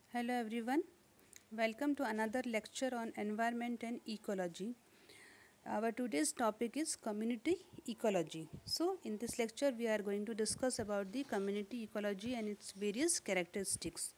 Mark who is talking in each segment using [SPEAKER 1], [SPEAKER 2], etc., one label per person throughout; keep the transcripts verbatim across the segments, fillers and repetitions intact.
[SPEAKER 1] Hello everyone, welcome to another lecture on environment and ecology. Our today's topic is community ecology. So in this lecture we are going to discuss about the community ecology and its various characteristics.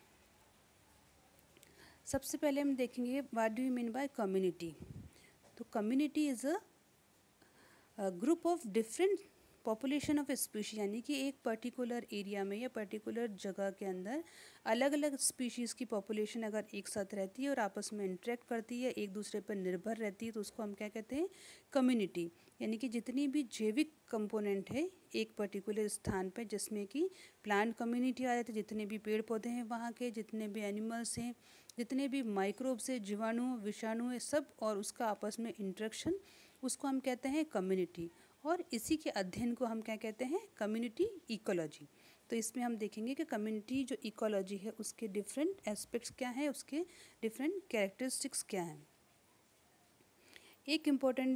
[SPEAKER 1] सबसे पहले हम देखेंगे what do you mean by community. तो community is a group of different population of species, यानी कि एक particular area में या पर्टिकुलर जगह के अंदर अलग अलग स्पीशीज़ की पॉपुलेशन अगर एक साथ रहती है और आपस में इंटरेक्ट करती है, एक दूसरे पर निर्भर रहती है, तो उसको हम क्या कहते हैं, कम्युनिटी. यानी कि जितनी भी जैविक कंपोनेंट है एक पर्टिकुलर स्थान पर, जिसमें कि प्लांट कम्युनिटी आ जाती है, जितने भी पेड़ पौधे हैं वहाँ के, जितने भी एनिमल्स हैं, जितने भी माइक्रोब्स है, जीवाणु विषाणु है, सब और उसका आपस में इंटरेक्शन, उसको हम कहते हैं कम्युनिटी. और इसी के अध्ययन को हम क्या कहते हैं, कम्युनिटी इकोलॉजी. तो इसमें हम देखेंगे कि कम्युनिटी जो इकोलॉजी है उसके डिफरेंट एस्पेक्ट्स क्या हैं, उसके डिफरेंट कैरेक्टरिस्टिक्स क्या हैं. एक इम्पोर्टेंट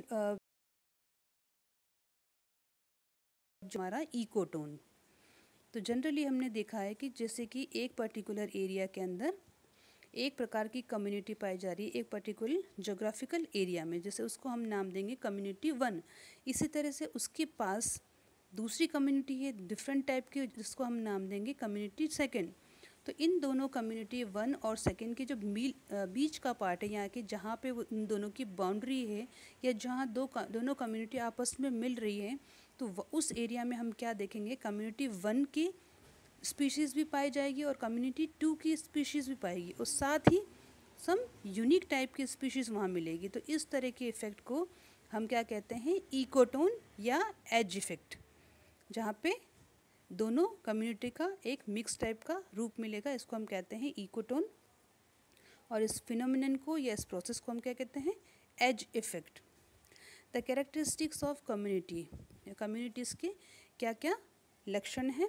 [SPEAKER 1] जो हमारा इकोटोन. तो जनरली हमने देखा है कि जैसे कि एक पर्टिकुलर एरिया के अंदर एक प्रकार की कम्युनिटी पाई जा रही है एक पर्टिकुलर जोग्राफिकल एरिया में, जैसे उसको हम नाम देंगे कम्युनिटी वन. इसी तरह से उसके पास दूसरी कम्युनिटी है डिफरेंट टाइप की, जिसको हम नाम देंगे कम्युनिटी सेकंड. तो इन दोनों कम्युनिटी वन और सेकंड के जो मील बीच का पार्ट है, यहाँ के जहाँ पे इन दोनों की बाउंड्री है या जहाँ दो दोनों कम्युनिटी आपस में मिल रही है, तो उस एरिया में हम क्या देखेंगे, कम्युनिटी वन की स्पीशीज़ भी पाई जाएगी और कम्युनिटी टू की स्पीशीज़ भी पाएगी, और साथ ही सम यूनिक टाइप की स्पीशीज़ वहाँ मिलेगी. तो इस तरह के इफ़ेक्ट को हम क्या कहते हैं, इकोटोन या एज इफ़ेक्ट, जहाँ पे दोनों कम्युनिटी का एक मिक्स टाइप का रूप मिलेगा, इसको हम कहते हैं इकोटोन. और इस फिनोमिनन को या इस प्रोसेस को हम क्या कहते हैं, edge effect. The characteristics of community, communities के क्या क्या लक्षण हैं.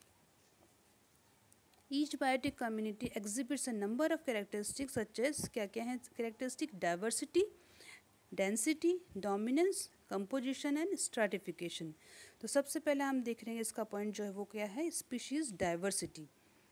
[SPEAKER 1] Each biotic community exhibits a number of characteristics such as क्या क्या हैं characteristic, diversity, density, dominance, composition and stratification. तो सबसे पहले हम देख रहे हैं इसका पॉइंट जो है वो क्या है, स्पीशीज़ डाइवर्सिटी.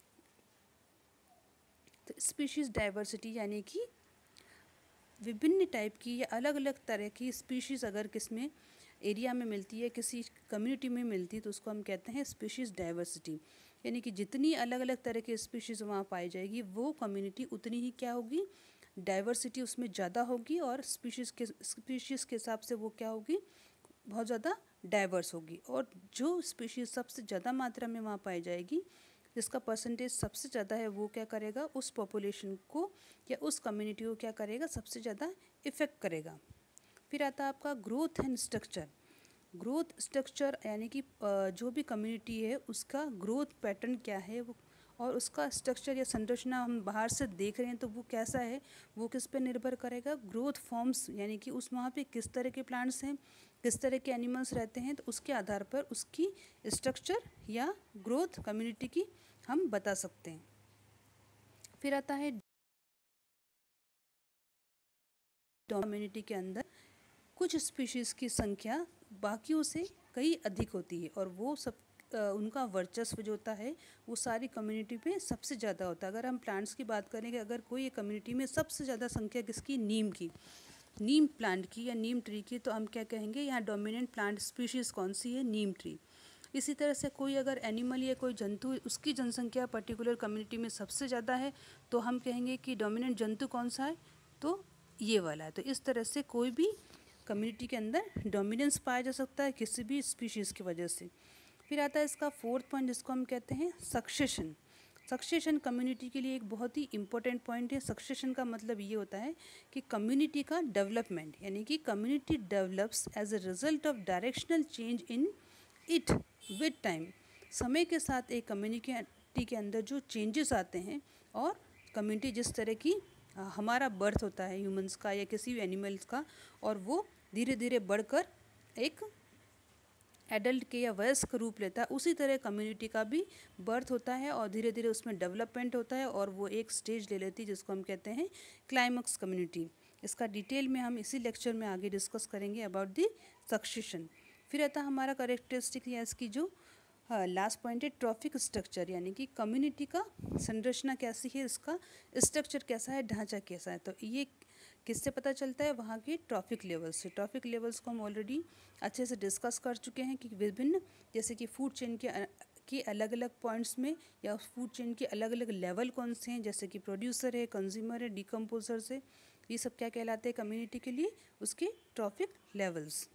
[SPEAKER 1] तो स्पीशीज़ डाइवर्सिटी यानी कि विभिन्न टाइप की या अलग अलग तरह की स्पीशीज़ अगर किसमें एरिया में मिलती है, किसी कम्युनिटी में मिलती है, तो उसको हम कहते हैं स्पीशीज़ डाइवर्सिटी. यानी कि जितनी अलग अलग तरह की स्पीशीज़ वहाँ पाई जाएगी वो कम्युनिटी उतनी ही क्या होगी, डाइवर्सिटी उसमें ज़्यादा होगी, और स्पीशीज़ के स्पीशीज़ के हिसाब से वो क्या होगी, बहुत ज़्यादा डाइवर्स होगी. और जो स्पीशीज़ सबसे ज़्यादा मात्रा में वहाँ पाई जाएगी, जिसका परसेंटेज सबसे ज़्यादा है, वो क्या करेगा, उस पॉपुलेशन को या उस कम्युनिटी को क्या करेगा, सबसे ज़्यादा इफ़ेक्ट करेगा. फिर आता है आपका growth and structure. Growth structure यानी कि जो भी कम्युनिटी है उसका ग्रोथ पैटर्न क्या है वो, और उसका स्ट्रक्चर या संरचना हम बाहर से देख रहे हैं तो वो कैसा है, वो किस पे निर्भर करेगा, ग्रोथ फॉर्म्स, यानी कि उस वहाँ पे किस तरह के प्लांट्स हैं, किस तरह के एनिमल्स रहते हैं, तो उसके आधार पर उसकी स्ट्रक्चर या ग्रोथ कम्युनिटी की हम बता सकते हैं. फिर आता है कम्युनिटी के अंदर कुछ स्पीशीज़ की संख्या बाकियों से कई अधिक होती है, और वो सब उनका वर्चस्व जो होता है वो सारी कम्युनिटी पे सबसे ज़्यादा होता है. अगर हम प्लांट्स की बात करें कि अगर कोई कम्युनिटी में सबसे ज़्यादा संख्या किसकी, नीम की, नीम प्लांट की या नीम ट्री की, तो हम क्या कहेंगे, यहाँ डोमिनेंट प्लांट स्पीशीज़ कौन सी है, नीम ट्री. इसी तरह से कोई अगर एनिमल या कोई जंतु उसकी जनसंख्या पर्टिकुलर कम्युनिटी में सबसे ज़्यादा है, तो हम कहेंगे कि डोमिनेंट जंतु कौन सा है, तो ये वाला है. तो इस तरह से कोई भी कम्युनिटी के अंदर डोमिनेंस पाया जा सकता है किसी भी स्पीशीज़ की वजह से. फिर आता है इसका फोर्थ पॉइंट, जिसको हम कहते हैं सक्सेशन. सक्सेशन कम्युनिटी के लिए एक बहुत ही इम्पोर्टेंट पॉइंट है. सक्सेशन का मतलब ये होता है कि कम्युनिटी का डेवलपमेंट, यानी कि community develops as a result of directional change in it with time. समय के साथ एक कम्युनिटी के अंदर जो चेंजेस आते हैं, और कम्युनिटी जिस तरह की हमारा बर्थ होता है ह्यूमंस का या किसी भी एनिमल्स का, और वो धीरे धीरे बढ़कर एक एडल्ट के या वयस्क रूप लेता है, उसी तरह कम्युनिटी का भी बर्थ होता है और धीरे धीरे उसमें डेवलपमेंट होता है और वो एक स्टेज ले लेती है जिसको हम कहते हैं क्लाइमैक्स कम्युनिटी. इसका डिटेल में हम इसी लेक्चर में आगे डिस्कस करेंगे अबाउट द सक्सेशन. फिर आता हमारा करेक्टरिस्टिक या इसकी जो हाँ, लास्ट पॉइंट है ट्रॉफिक स्ट्रक्चर, यानी कि कम्युनिटी का संरचना कैसी है, इसका स्ट्रक्चर कैसा है, ढांचा कैसा है। तो ये किससे पता चलता है? वहाँ के ट्रॉफिक लेवल्स से। ट्रॉफिक लेवल्स को हम ऑलरेडी अच्छे से डिस्कस कर चुके हैं कि विभिन्न, जैसे कि फूड चेन के के अलग अलग पॉइंट्स में या फूड चेन के अलग अलग लेवल कौन से हैं, जैसे कि प्रोड्यूसर है, कंज्यूमर है, डिकम्पोजर है, ये सब क्या कहलाते हैं कम्युनिटी के लिए? उसके ट्रॉफिक लेवल्स।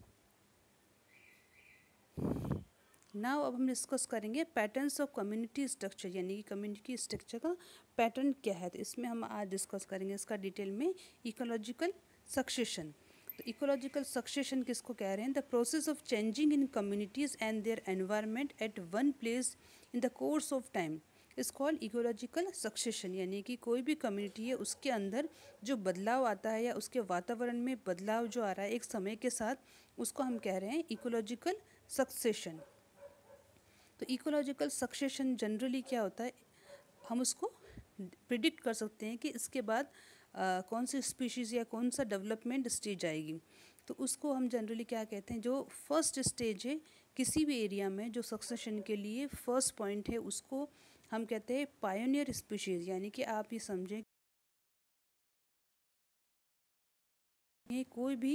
[SPEAKER 1] नाउ अब हम डिस्कस करेंगे पैटर्न्स ऑफ कम्युनिटी स्ट्रक्चर, यानी कि कम्युनिटी स्ट्रक्चर का पैटर्न क्या है। तो इसमें हम आज डिस्कस करेंगे इसका डिटेल में। इकोलॉजिकल सक्सेशन, तो इकोलॉजिकल सक्सेशन किसको कह रहे हैं? The process of changing in communities and their environment at one place in the course of time is called ecological succession. यानी कि कोई भी कम्युनिटी है उसके अंदर जो बदलाव आता है या उसके वातावरण में बदलाव जो आ रहा है एक समय के साथ, उसको हम कह रहे हैं इकोलॉजिकल सक्सेशन। तो इकोलॉजिकल सक्सेशन जनरली क्या होता है, हम उसको प्रिडिक्ट कर सकते हैं कि इसके बाद आ, कौन सी स्पीशीज़ या कौन सा डेवलपमेंट स्टेज आएगी। तो उसको हम जनरली क्या कहते हैं, जो फर्स्ट स्टेज है किसी भी एरिया में, जो सक्सेशन के लिए फर्स्ट पॉइंट है, उसको हम कहते हैं पायोनियर स्पीशीज़। यानी कि आप ये समझें ये कोई भी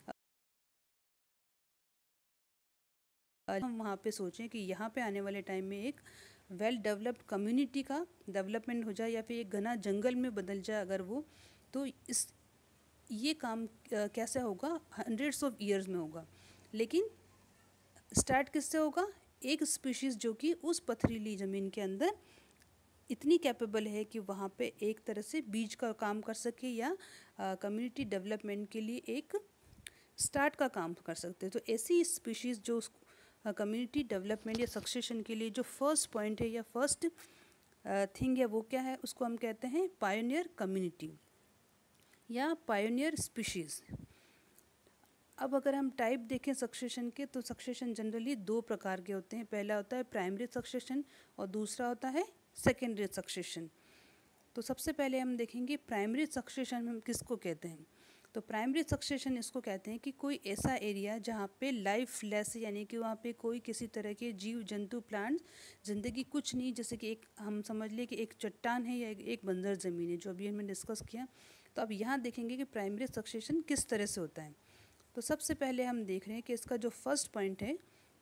[SPEAKER 1] हम वहाँ पे सोचें कि यहाँ पे आने वाले टाइम में एक वेल डेवलप्ड कम्युनिटी का डेवलपमेंट हो जाए या फिर एक घना जंगल में बदल जाए अगर वो, तो इस ये काम कैसे होगा? हंड्रेड्स ऑफ ईयर्स में होगा। लेकिन स्टार्ट किससे होगा? एक स्पीशीज़ जो कि उस पथरीली ज़मीन के अंदर इतनी कैपेबल है कि वहाँ पे एक तरह से बीज का काम कर सके या कम्युनिटी डेवलपमेंट के लिए एक स्टार्ट का काम कर सकते हैं। तो ऐसी स्पीशीज़ जो कम्युनिटी डेवलपमेंट या सक्सेशन के लिए जो फर्स्ट पॉइंट है या फर्स्ट थिंग है, वो क्या है? उसको हम कहते हैं पायोनियर कम्युनिटी या पायोनियर स्पीशीज़। अब अगर हम टाइप देखें सक्सेशन के, तो सक्सेशन जनरली दो प्रकार के होते हैं। पहला होता है प्राइमरी सक्सेशन और दूसरा होता है सेकेंडरी सक्सेशन। तो सबसे पहले हम देखेंगे प्राइमरी सक्सेशन हम किसको कहते हैं। तो प्राइमरी सक्सेशन इसको कहते हैं कि कोई ऐसा एरिया जहाँ पे लाइफ लेस, यानी कि वहाँ पे कोई किसी तरह के जीव जंतु प्लांट्स जिंदगी कुछ नहीं, जैसे कि एक हम समझ लें कि एक चट्टान है या एक बंजर ज़मीन है, जो अभी हमने डिस्कस किया। तो अब यहाँ देखेंगे कि प्राइमरी सक्सेशन किस तरह से होता है। तो सबसे पहले हम देख रहे हैं कि इसका जो फर्स्ट पॉइंट है,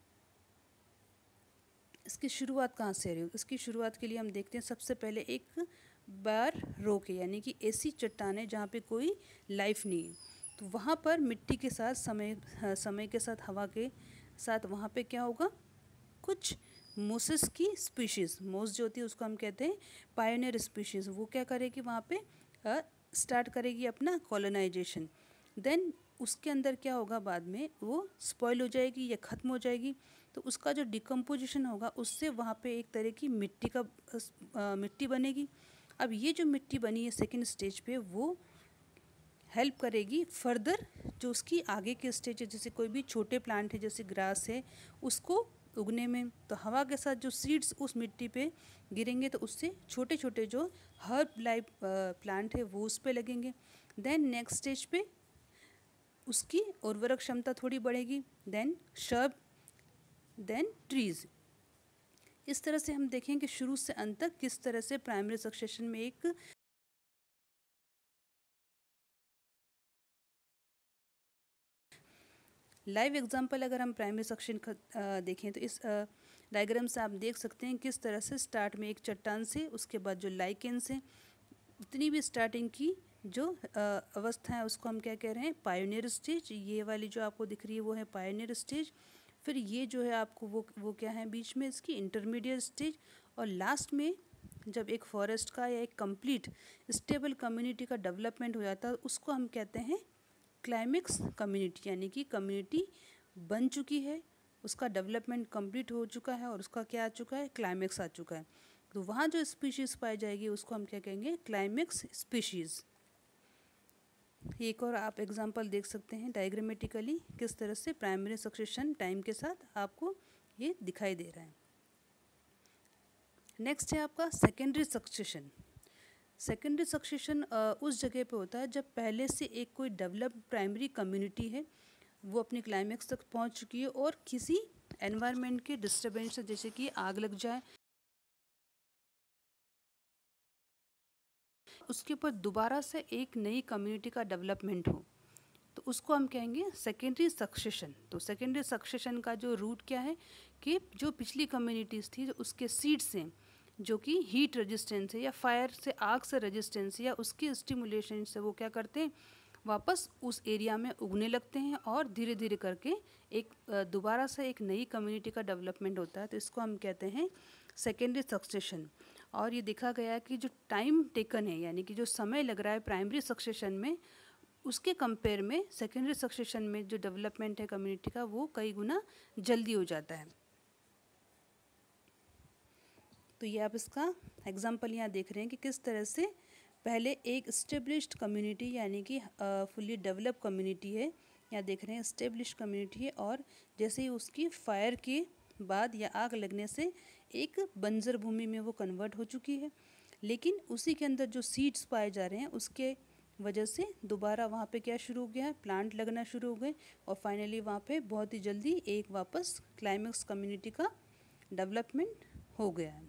[SPEAKER 1] इसकी शुरुआत कहाँ से रही है। इसकी शुरुआत के लिए हम देखते हैं सबसे पहले एक बार रोक है, यानी कि ऐसी चट्टान है जहाँ पे कोई लाइफ नहीं है। तो वहाँ पर मिट्टी के साथ समय समय के साथ हवा के साथ वहाँ पे क्या होगा? कुछ मोसेस की स्पीशीज़, मोस जो होती है उसको हम कहते हैं पायोनियर स्पीशीज़, वो क्या करेगी वहाँ पे स्टार्ट करेगी अपना कॉलोनाइजेशन। देन उसके अंदर क्या होगा? बाद में वो स्पॉइल हो जाएगी या ख़त्म हो जाएगी। तो उसका जो डिकम्पोजिशन होगा उससे वहाँ पे एक तरह की मिट्टी का आ, मिट्टी बनेगी। अब ये जो मिट्टी बनी है सेकेंड स्टेज पे, वो हेल्प करेगी फर्दर जो उसकी आगे के स्टेज है, जैसे कोई भी छोटे प्लांट है जैसे ग्रास है, उसको उगने में। तो हवा के साथ जो सीड्स उस मिट्टी पे गिरेंगे तो उससे छोटे छोटे जो हर्ब लाइफ प्लांट है वो उस पे लगेंगे। देन नेक्स्ट स्टेज पे उसकी उर्वरक क्षमता थोड़ी बढ़ेगी, देन शर्ब, देन ट्रीज़। इस तरह से हम देखें कि शुरू से अंत तक किस तरह से प्राइमरी सक्सेशन में एक लाइव एग्जांपल अगर हम प्राइमरी सक्सेशन देखें तो इस डायग्राम से आप देख सकते हैं किस तरह से स्टार्ट में एक चट्टान से, उसके बाद जो लाइकेंस हैं, इतनी भी स्टार्टिंग की जो अवस्था है उसको हम क्या कह रहे हैं? Pioneer stage. ये वाली जो आपको दिख रही है वो है पायोनियर स्टेज। फिर ये जो है आपको वो वो क्या है बीच में इसकी? Intermediate stage. और लास्ट में जब एक फॉरेस्ट का या एक कंप्लीट स्टेबल कम्युनिटी का डेवलपमेंट हो जाता है उसको हम कहते हैं क्लाइमेक्स कम्युनिटी, यानी कि कम्युनिटी बन चुकी है, उसका डेवलपमेंट कंप्लीट हो चुका है और उसका क्या आ चुका है? क्लाइमेक्स आ चुका है। तो वहाँ जो स्पीशीज़ पाई जाएगी उसको हम क्या कहेंगे? Climax species. एक और आप एग्जांपल देख सकते हैं डायग्रामेटिकली किस तरह से प्राइमरी सक्सेशन टाइम के साथ आपको ये दिखाई दे रहा है। नेक्स्ट है आपका सेकेंडरी सक्सेशन। सेकेंडरी सक्सेशन उस जगह पे होता है जब पहले से एक कोई डेवलप्ड प्राइमरी कम्युनिटी है, वो अपनी क्लाइमेक्स तक पहुंच चुकी है और किसी एनवायरनमेंट के डिस्टर्बेंस से, जैसे कि आग लग जाए, उसके ऊपर दोबारा से एक नई कम्युनिटी का डेवलपमेंट हो, तो उसको हम कहेंगे सेकेंडरी सक्सेशन। तो सेकेंडरी सक्सेशन का जो रूट क्या है कि जो पिछली कम्युनिटीज़ थी, जो उसके सीड्स हैं, जो कि हीट रेजिस्टेंस है या फायर से, आग से रेजिस्टेंस या उसके स्टिमुलेशन से, वो क्या करते हैं, वापस उस एरिया में उगने लगते हैं और धीरे धीरे करके एक दोबारा से एक नई कम्युनिटी का डेवलपमेंट होता है। तो इसको हम कहते हैं सेकेंडरी सक्सेशन। और ये देखा गया है कि जो टाइम टेकन है, यानी कि जो समय लग रहा है प्राइमरी सक्सेशन में, उसके कंपेयर में सेकेंडरी सक्सेशन में जो डेवलपमेंट है कम्युनिटी का, वो कई गुना जल्दी हो जाता है। तो ये आप इसका एग्जाम्पल यहाँ देख रहे हैं कि किस तरह से पहले एक इस्टेब्लिश्ड कम्युनिटी, यानी कि फुली डेवलप कम्युनिटी है, यहाँ देख रहे हैं इस्टेब्लिश्ड कम्युनिटी है, और जैसे ही उसकी फायर के बाद या आग लगने से एक बंजर भूमि में वो कन्वर्ट हो चुकी है, लेकिन उसी के अंदर जो सीड्स पाए जा रहे हैं उसके वजह से दोबारा वहाँ पे क्या शुरू हो गया है, प्लांट लगना शुरू हो गए, और फाइनली वहाँ पे बहुत ही जल्दी एक वापस क्लाइमेक्स कम्युनिटी का डेवलपमेंट हो गया है।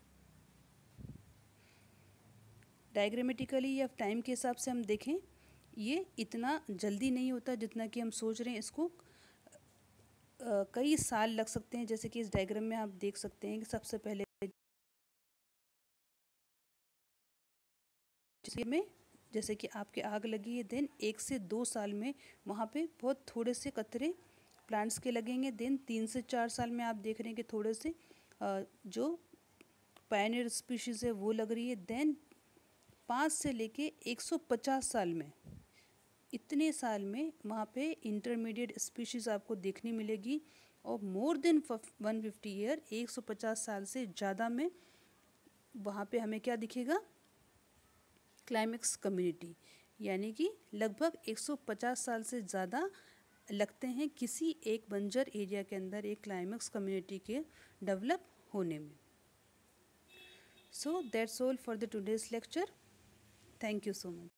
[SPEAKER 1] डायग्रामेटिकली या टाइम के हिसाब से हम देखें, ये इतना जल्दी नहीं होता जितना कि हम सोच रहे हैं। इसको आ, कई साल लग सकते हैं। जैसे कि इस डायग्राम में आप देख सकते हैं कि सबसे पहले में जैसे कि आपके आग लगी है, देन एक से दो साल में वहाँ पे बहुत थोड़े से कतरे प्लांट्स के लगेंगे। देन तीन से चार साल में आप देख रहे हैं कि थोड़े से आ, जो पायनियर स्पीशीज़ है वो लग रही है। देन पाँच से लेके एक सौ पचास साल में, इतने साल में वहाँ पे इंटरमीडिएट स्पीशीज़ आपको देखने मिलेगी। और more than one fifty year, एक सौ पचास साल से ज़्यादा में वहाँ पे हमें क्या दिखेगा, क्लाइमेक्स कम्युनिटी। यानी कि लगभग एक सौ पचास साल से ज़्यादा लगते हैं किसी एक बंजर एरिया के अंदर एक क्लाइमेक्स कम्युनिटी के डेवलप होने में। So that's all for the today's lecture. Thank you so much.